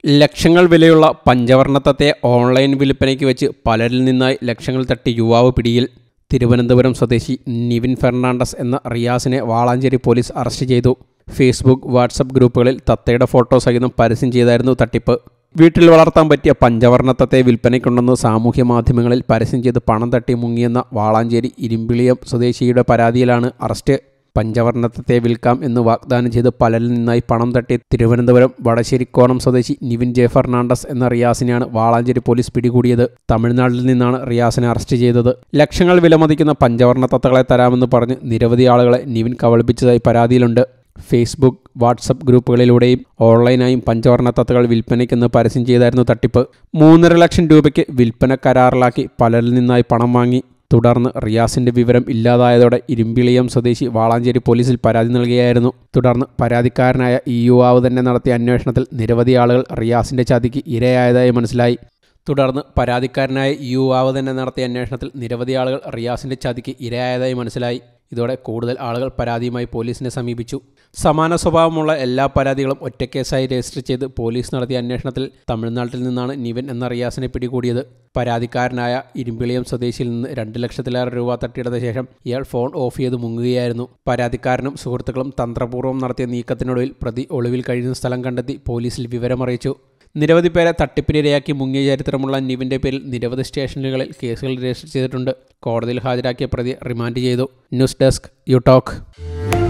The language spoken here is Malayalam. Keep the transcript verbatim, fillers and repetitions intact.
ലക്ഷങ്ങൾ വിലയുള്ള പഞ്ചവർണ്ണത്തത്തെ ഓൺലൈൻ വിൽപ്പനയ്ക്ക് വെച്ച് പലരിൽ നിന്നായി ലക്ഷങ്ങൾ തട്ടി യുവാവ് പിടിയിൽ. തിരുവനന്തപുരം സ്വദേശി നിവിൻ ഫെർണാണ്ടസ് എന്ന റിയാസിനെ വാളാഞ്ചേരി പോലീസ് അറസ്റ്റ് ചെയ്തു. ഫേസ്ബുക്ക്, വാട്സപ്പ് ഗ്രൂപ്പുകളിൽ തത്തയുടെ ഫോട്ടോ സഹിതം പരസ്യം ചെയ്തായിരുന്നു തട്ടിപ്പ്. വീട്ടിൽ വളർത്താൻ പറ്റിയ പഞ്ചവർണ്ണത്തത്തെ വിൽപ്പനയ്ക്കുണ്ടെന്ന് സാമൂഹ്യ മാധ്യമങ്ങളിൽ പരസ്യം ചെയ്ത് പണം തട്ടി മുങ്ങിയെന്ന വാളാഞ്ചേരി ഇരുമ്പിളിയം സ്വദേശിയുടെ പരാതിയിലാണ് അറസ്റ്റ്. പഞ്ചവർണ്ണത്തത്തെ വിൽക്കാം എന്ന് വാഗ്ദാനം ചെയ്ത് പലരിൽ നിന്നായി പണം തട്ടി തിരുവനന്തപുരം വടശ്ശേരിക്കോണം സ്വദേശി നിവിൻ ജെ ഫെർണാണ്ടസ് എന്ന റിയാസിനെയാണ് വാളാഞ്ചേരി പോലീസ് പിടികൂടിയത്. തമിഴ്നാട്ടിൽ നിന്നാണ് റിയാസിനെ അറസ്റ്റ് ചെയ്തത്. ലക്ഷങ്ങൾ വിലമതിക്കുന്ന പഞ്ചവർണ്ണത്തത്തകളെ തരാമെന്ന് പറഞ്ഞ് നിരവധി ആളുകളെ നിവിൻ കബളിപ്പിച്ചതായി പരാതിയിലുണ്ട്. ഫേസ്ബുക്ക്, വാട്സപ്പ് ഗ്രൂപ്പുകളിലൂടെയും ഓൺലൈനായും പഞ്ചവർണ്ണത്തത്തകൾ വിൽപ്പനയ്ക്കെന്ന് പരസ്യം ചെയ്തായിരുന്നു തട്ടിപ്പ്. മൂന്നര ലക്ഷം രൂപയ്ക്ക് വിൽപ്പന കരാറിലാക്കി പലരിൽ നിന്നായി പണം വാങ്ങി. തുടർന്ന് റിയാസിന്റെ വിവരം ഇല്ലാതായതോടെ ഇരുമ്പിളിയം സ്വദേശി വാളാഞ്ചേരി പോലീസിൽ പരാതി നൽകുകയായിരുന്നു. തുടർന്ന് പരാതിക്കാരനായ ഈ യുവാവ് തന്നെ നടത്തിയ അന്വേഷണത്തിൽ നിരവധി ആളുകൾ റിയാസിന്റെ ചതിക്ക് ഇരയായതായി മനസ്സിലായി. തുടർന്ന് പരാതിക്കാരനായ ഈ യുവാവ് തന്നെ നടത്തിയ അന്വേഷണത്തിൽ നിരവധി ആളുകൾ റിയാസിന്റെ ചതിക്ക് ഇരയായതായി മനസ്സിലായി. ഇതോടെ കൂടുതൽ ആളുകൾ പരാതിയുമായി പോലീസിനെ സമീപിച്ചു. സമാന സ്വഭാവമുള്ള എല്ലാ പരാതികളും ഒറ്റക്കേസായി രജിസ്റ്റർ ചെയ്ത് പോലീസ് നടത്തിയ അന്വേഷണത്തിൽ തമിഴ്നാട്ടിൽ നിന്നാണ് നിവിൻ എന്ന റിയാസിനെ പിടികൂടിയത്. പരാതിക്കാരനായ ഇരുമ്പിളിയം സ്വദേശിയിൽ നിന്ന് രണ്ട് ലക്ഷത്തിലേറെ രൂപ തട്ടിയെടുത്ത ശേഷം ഇയാൾ ഫോൺ ഓഫ് ചെയ്ത് മുങ്ങുകയായിരുന്നു. പരാതിക്കാരനും സുഹൃത്തുക്കളും തന്ത്രപൂർവ്വം നടത്തിയ നീക്കത്തിനൊടുവിൽ പ്രതി ഒളിവിൽ കഴിയുന്ന സ്ഥലം കണ്ടെത്തി പോലീസിൽ വിവരമറിയിച്ചു. നിരവധി പേരെ തട്ടിപ്പിനിരയാക്കി മുങ്ങിയ ചരിത്രമുള്ള നിവിൻ്റെ പേരിൽ നിരവധി സ്റ്റേഷനുകളിൽ കേസുകൾ രജിസ്റ്റർ ചെയ്തിട്ടുണ്ട്. കോടതിയിൽ ഹാജരാക്കിയ പ്രതി റിമാൻഡ് ചെയ്തു. News desk you talk.